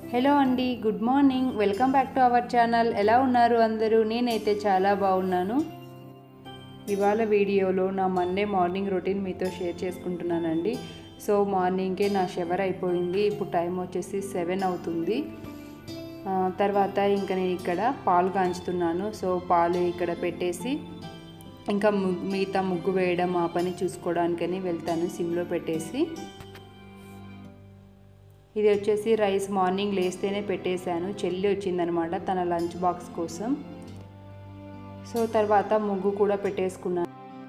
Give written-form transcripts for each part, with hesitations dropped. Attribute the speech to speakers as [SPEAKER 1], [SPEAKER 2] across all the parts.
[SPEAKER 1] Hello అండి, good morning. Welcome back to our channel. ఎలా ఉన్నారు అందరూ? నేనైతే చాలా బాగున్నాను. ఇవాళ వీడియోలో నా మండే మార్నింగ్ రొటీన్ మీతో షేర్ చేసుకుంటున్నానండి. సో మార్నింగే నా షవర్ అయిపోయింది. ఇప్పుడు టైం వచ్చేసి 7 అవుతుంది. తర్వాత ఇంకా నేను ఇక్కడ పాలు కాంచుతున్నాను. సో పాలు ఇక్కడ పెట్టేసి ఇంకా మిగతా ముగ్గు వేయడం ఆ పని చూసుకోవడానికని వెళ్తాను సిమ్లో పెట్టేసి. ఇది వచ్చేసి రైస్ మార్నింగ్ లేస్తేనే పెట్టేశాను. చెల్లి వచ్చిందనమాట తన లంచ్ బాక్స్ కోసం. సో తర్వాత ముగ్గు కూడా పెట్టేసుకున్నాను.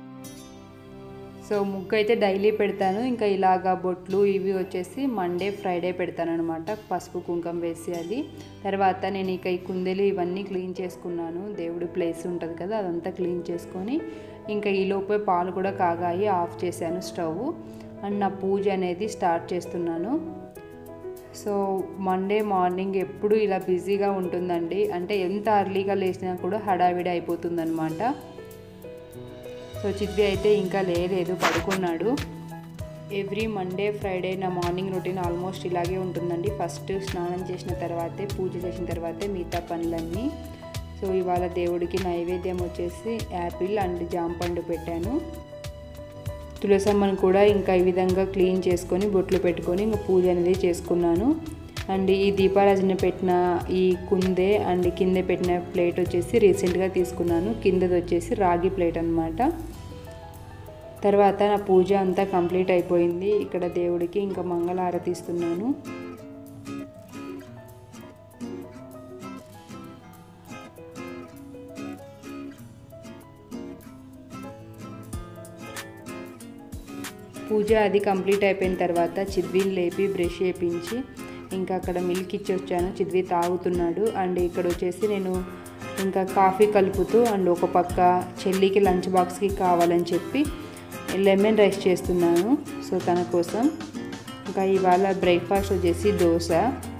[SPEAKER 1] సో ముగ్గు అయితే డైలీ పెడతాను. ఇంకా ఇలాగా బొట్లు ఇవి వచ్చేసి మండే ఫ్రైడే పెడతాను అనమాట, పసుపు కుంకం వేసి. అది తర్వాత నేను ఇక ఈ కుందేలు ఇవన్నీ క్లీన్ చేసుకున్నాను. దేవుడి ప్లేస్ ఉంటుంది కదా, అదంతా క్లీన్ చేసుకొని ఇంకా ఈలోపే పాలు కూడా కాగాయి, ఆఫ్ చేశాను స్టవ్. అండ్ నా పూజ అనేది స్టార్ట్ చేస్తున్నాను. సో మండే మార్నింగ్ ఎప్పుడు ఇలా బిజీగా ఉంటుందండి. అంటే ఎంత అర్లీగా లేచినా కూడా హడావిడి అయిపోతుందన్నమాట. సో చిద్వి అయితే ఇంకా లేదు, పడుకున్నాడు. ఎవ్రీ మండే ఫ్రైడే నా మార్నింగ్ రొటీన్ ఆల్మోస్ట్ ఇలాగే ఉంటుందండి. ఫస్ట్ స్నానం చేసిన తర్వాతే, పూజ చేసిన తర్వాతే మిగతా పనులన్నీ. సో ఇవాళ దేవుడికి నైవేద్యం వచ్చేసి యాపిల్ అండ్ జాంపండు పెట్టాను. తులసమ్మను కూడా ఇంకా ఈ విధంగా క్లీన్ చేసుకొని బొట్లు పెట్టుకొని ఇంకా పూజ అనేది చేసుకున్నాను. అండ్ ఈ దీపారాజన పెట్టిన ఈ కుందే అండ్ కింద పెట్టిన ప్లేట్ వచ్చేసి రీసెంట్గా తీసుకున్నాను. కిందది వచ్చేసి రాగి ప్లేట్ అన్నమాట. తర్వాత నా పూజ అంతా కంప్లీట్ అయిపోయింది. ఇక్కడ దేవుడికి ఇంకా మంగళహారతి ఇస్తున్నాను. పూజ అది కంప్లీట్ అయిపోయిన తర్వాత చిద్విని లేపి బ్రష్ చేయించి ఇంకా అక్కడ మిల్క్ ఇచ్చి వచ్చాను. చిద్వి తాగుతున్నాడు. అండ్ ఇక్కడ వచ్చేసి నేను ఇంకా కాఫీ కలుపుతూ అండ్ ఒక పక్క చెల్లికి లంచ్ బాక్స్కి కావాలని చెప్పి లెమన్ రైస్ చేస్తున్నాను. సో తన కోసం. ఇంకా ఇవాళ బ్రేక్ఫాస్ట్ వచ్చేసి దోశ.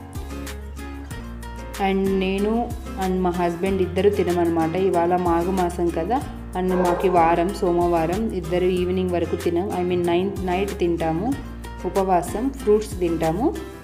[SPEAKER 1] అండ్ నేను అండ్ మా హస్బెండ్ ఇద్దరు తినమన్నమాట. ఇవాళ మాఘమాసం కదా, అండ్ మాకు వారం సోమవారం ఇద్దరు ఈవినింగ్ వరకు తినం. నైట్ తింటాము, ఉపవాసం. ఫ్రూట్స్ తింటాము.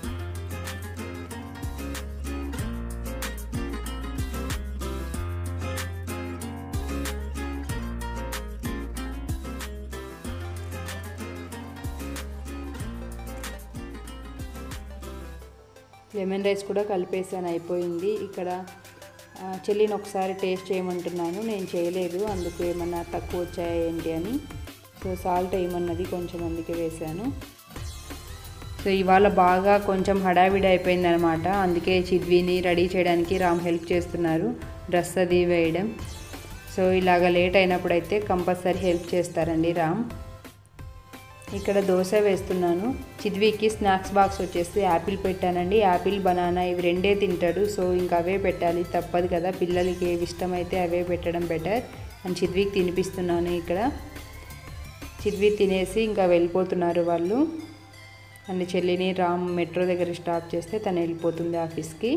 [SPEAKER 1] లెమన్ రైస్ కూడా కలిపేసాను, అయిపోయింది. ఇక్కడ చెల్లిని ఒకసారి టేస్ట్ చేయమంటున్నాను. నేను చేయలేదు, అందుకు ఏమన్నా తక్కువ వచ్చాయా ఏంటి అని. సో సాల్ట్ వేయమన్నది, కొంచెం అందుకే వేసాను. సో ఇవాళ బాగా కొంచెం హడావిడి అయిపోయింది అనమాట. అందుకే చిద్విని రెడీ చేయడానికి రామ్ హెల్ప్ చేస్తున్నారు, డ్రెస్ అది వేయడం. సో ఇలాగ లేట్ అయినప్పుడైతే కంపల్సరీ హెల్ప్ చేస్తారండి రామ్. ఇక్కడ దోశ వేస్తున్నాను. చిద్వికి స్నాక్స్ బాక్స్ వచ్చేసి యాపిల్ పెట్టానండి. యాపిల్ బనానా ఇవి రెండే తింటాడు. సో ఇంకా అవే పెట్టాలి, తప్పదు కదా. పిల్లలకి ఏవి ఇష్టమైతే అవే పెట్టడం బెటర్. అని చిద్వికి తినిపిస్తున్నాను. ఇక్కడ చిద్వి తినేసి ఇంకా వెళ్ళిపోతున్నారు వాళ్ళు. అండ్ చెల్లిని రామ్ మెట్రో దగ్గర స్టాప్ చేస్తే తను వెళ్ళిపోతుంది ఆఫీస్కి.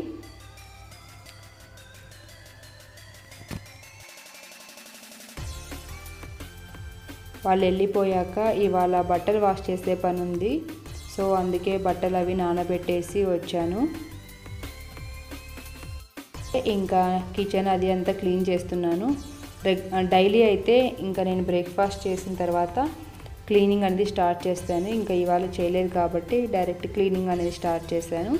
[SPEAKER 1] వాళ్ళు వెళ్ళిపోయాక ఇవాళ బట్టలు వాష్ చేసే పని ఉంది. సో అందుకే బట్టలు అవి నానబెట్టేసి వచ్చాను. ఇంకా కిచెన్ అది అంతా క్లీన్ చేస్తున్నాను. డైలీ అయితే ఇంకా నేను బ్రేక్ఫాస్ట్ చేసిన తర్వాత క్లీనింగ్ అనేది స్టార్ట్ చేస్తాను. ఇంకా ఇవాళ చేయలేదు కాబట్టి డైరెక్ట్ క్లీనింగ్ అనేది స్టార్ట్ చేశాను.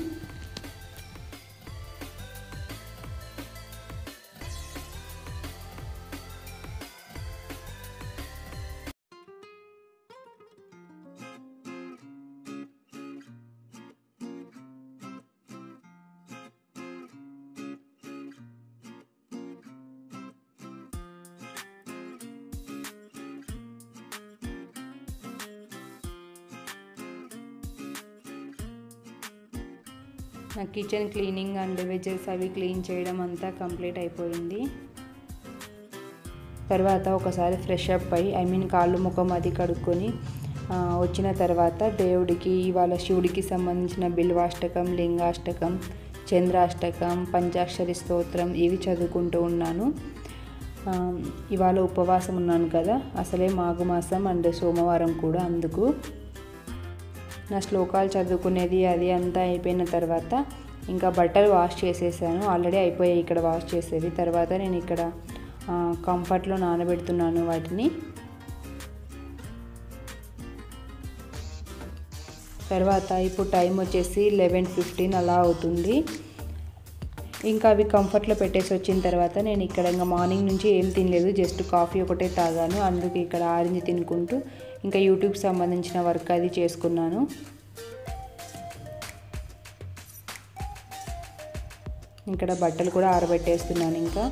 [SPEAKER 1] నా కిచెన్ క్లీనింగ్ అండ్ వెజెస్ అవి క్లీన్ చేయడం అంతా కంప్లీట్ అయిపోయింది. తర్వాత ఒకసారి ఫ్రెష్ అప్ అయ్యి కాళ్ళు ముఖం అది కడుక్కొని వచ్చిన తర్వాత దేవుడికి ఇవాళ శివుడికి సంబంధించిన బిల్వాష్టకం, లింగాష్టకం, చంద్రాష్టకం, పంచాక్షరి స్తోత్రం ఇవి చదువుకుంటూ ఉన్నాను. ఇవాళ ఉపవాసం ఉన్నాను కదా, అసలే మాఘమాసం అండ్ సోమవారం కూడా, అందుకు నా శ్లోకాలు చదువుకునేది అది అంతా అయిపోయిన తర్వాత ఇంకా బట్టలు వాష్ చేసేసాను, ఆల్రెడీ అయిపోయాయి ఇక్కడ వాష్ చేసేవి. తర్వాత నేను ఇక్కడ కంఫర్ట్లో నానబెడుతున్నాను వాటిని. తర్వాత ఇప్పుడు టైం వచ్చేసి 11:15 అలా అవుతుంది. ఇంకా అవి కంఫర్ట్లో పెట్టేసి వచ్చిన తర్వాత నేను ఇక్కడ ఇంకా మార్నింగ్ నుంచి ఏం తినలేదు, జస్ట్ కాఫీ ఒకటే తాగాను. అందుకే ఇక్కడ ఆరెంజ్ తినుకుంటూ ఇంకా యూట్యూబ్కి సంబంధించిన వర్క్ అది చేసుకున్నాను. ఇక్కడ బట్టలు కూడా ఆరబెట్టేస్తున్నాను. ఇంకా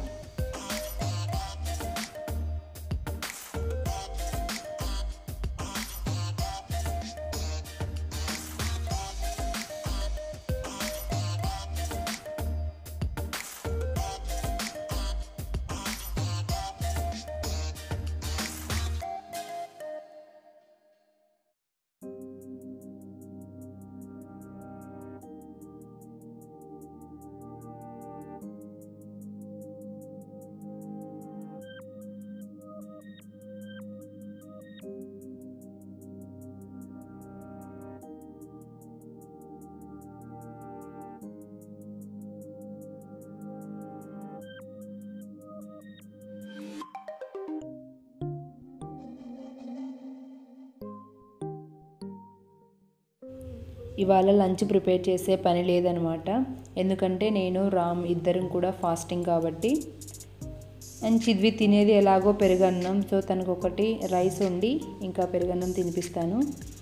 [SPEAKER 1] ఇవాళ లంచ్ ప్రిపేర్ చేసే పని లేదనమాట, ఎందుకంటే నేను రామ్ ఇద్దరం కూడా ఫాస్టింగ్ కాబట్టి. అండ్ చిద్వి తినేది ఎలాగో పెరుగన్నం, సో తనకు ఒకటి రైస్ వండి ఇంకా పెరుగన్నం తినిపిస్తాను.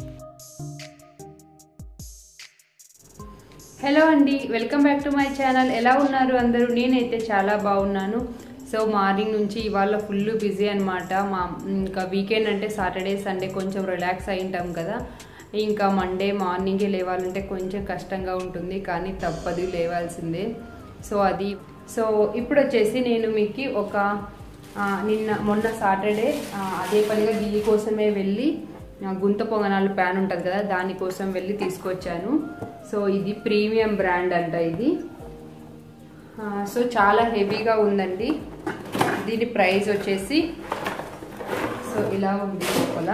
[SPEAKER 1] హలో అండి, welcome back to my channel. ఎలా ఉన్నారు అందరూ? నేనైతే చాలా బాగున్నాను. సో మార్నింగ్ నుంచి ఇవాళ ఫుల్ బిజీ అనమాట. ఇంకా వీకెండ్ అంటే సాటర్డే సండే కొంచెం రిలాక్స్ అయి ఉంటాం కదా. ఇంకా మండే మార్నింగే లేవాలంటే కొంచెం కష్టంగా ఉంటుంది, కానీ తప్పదు, లేవాల్సిందే. సో ఇప్పుడు వచ్చేసి నేను మీకు ఒక మొన్న సాటర్డే అదే పనిగా దీని కోసమే వెళ్ళి గుంత పొంగనాలు ప్యాన్ ఉంటుంది కదా, దానికోసం వెళ్ళి తీసుకొచ్చాను. సో ఇది ప్రీమియం బ్రాండ్ అంట ఇది. సో చాలా హెవీగా ఉందండి. దీని ప్రైస్ వచ్చేసి సో ఇలా ఉంది లోపల.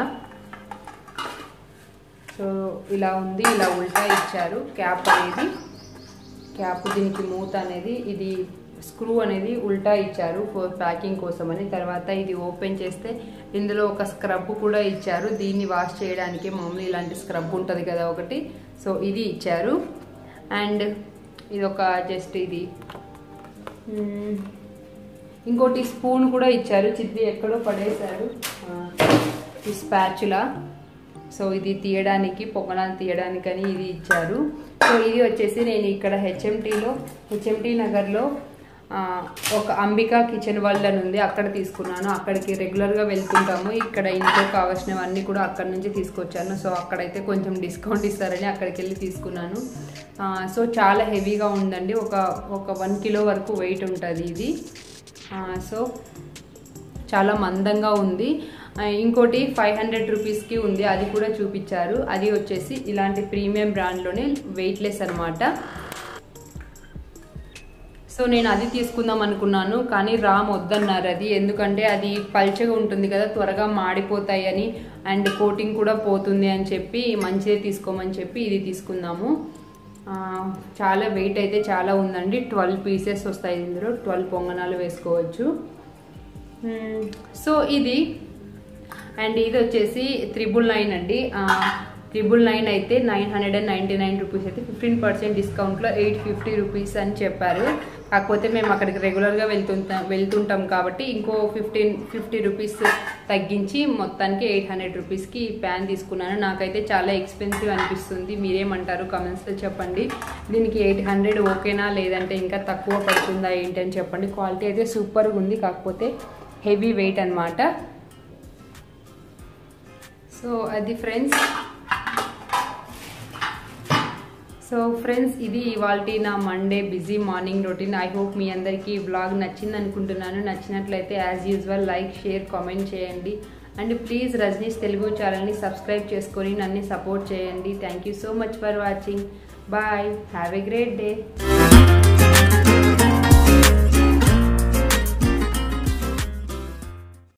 [SPEAKER 1] సో ఇలా ఉంది, ఇలా ఉల్టా ఇచ్చారు. క్యాప్ దీనికి మూత అనేది, ఇది స్క్రూ అనేది ఉల్టా ఇచ్చారు ఫర్ ప్యాకింగ్ కోసం అని. తర్వాత ఇది ఓపెన్ చేస్తే ఇందులో ఒక స్క్రబ్ కూడా ఇచ్చారు, దీన్ని వాష్ చేయడానికి. మామూలు ఇలాంటి స్క్రబ్ ఉంటుంది కదా ఒకటి, సో ఇది ఇచ్చారు. అండ్ ఇది ఒక జస్ట్ ఇది ఇంకోటి స్పూన్ కూడా ఇచ్చారు. చిద్ది ఎక్కడో పడేశారు ఈ స్పాచులా. సో ఇది తీయడానికి, పొంగనాలు తీయడానికి అని ఇది ఇచ్చారు. సో ఇది వచ్చేసి నేను ఇక్కడ హెచ్ఎంటీ నగర్లో ఒక అంబికా కిచెన్ వరల్డ్ అని ఉంది, అక్కడ తీసుకున్నాను. అక్కడికి రెగ్యులర్గా వెళ్తుంటాము. ఇక్కడ ఇంట్లో కావాల్సినవన్నీ కూడా అక్కడ నుంచి తీసుకొచ్చాను. సో అక్కడైతే కొంచెం డిస్కౌంట్ ఇస్తారని అక్కడికి వెళ్ళి తీసుకున్నాను. సో చాలా హెవీగా ఉందండి, ఒక 1 కిలో వరకు వెయిట్ ఉంటుంది ఇది. సో చాలా మందంగా ఉంది. ఇంకోటి 500 రూపీస్కి ఉంది, అది కూడా చూపించారు. అది వచ్చేసి ఇలాంటి ప్రీమియం బ్రాండ్లోనే వెయిట్లెస్ అనమాట. సో నేను అది తీసుకుందాం అనుకున్నాను, కానీ రామ్ వద్దన్నారు అది. ఎందుకంటే అది పల్చగా ఉంటుంది కదా, త్వరగా మాడిపోతాయి అని, అండ్ కోటింగ్ కూడా పోతుంది అని చెప్పి మంచిదే తీసుకోమని చెప్పి ఇది తీసుకుందాము. చాలా వెయిట్ అయితే చాలా ఉందండి. 12 పీసెస్ వస్తాయి ఇందులో, 12 పొంగనాలు వేసుకోవచ్చు. సో ఇది అండ్ ఇది వచ్చేసి 999 అండి. 999 అయితే 999 రూపీస్ అయితే 15% డిస్కౌంట్లో 850 రూపీస్ అని చెప్పారు. కాకపోతే మేము అక్కడికి రెగ్యులర్గా వెళ్తుంటాం కాబట్టి ఇంకో 50 రూపీస్ తగ్గించి మొత్తానికి 800 రూపీస్కి ఈ ప్యాన్ తీసుకున్నాను. నాకైతే చాలా ఎక్స్పెన్సివ్ అనిపిస్తుంది, మీరేమంటారు కామెంట్స్లో చెప్పండి. దీనికి 800 ఓకేనా, లేదంటే ఇంకా తక్కువ పడుతుందా ఏంటి అని చెప్పండి. క్వాలిటీ అయితే సూపర్గా ఉంది, కాకపోతే హెవీ వెయిట్ అనమాట. సో అది ఫ్రెండ్స్. సో ఫ్రెండ్స్, ఇది ఇవాల్టి నా Monday busy morning routine. I hope మీ అందరికీ ఈ వ్లాగ్ నచ్చింది అనుకుంటున్నాను. నచ్చినట్లయితే as usual like, share, comment చేయండి. అండ్ ప్లీజ్ రజనీస్ తెలుగు ఛానల్ని సబ్స్క్రైబ్ చేసుకొని నన్ను సపోర్ట్ చేయండి. Thank you so much for watching. Bye, have a great day.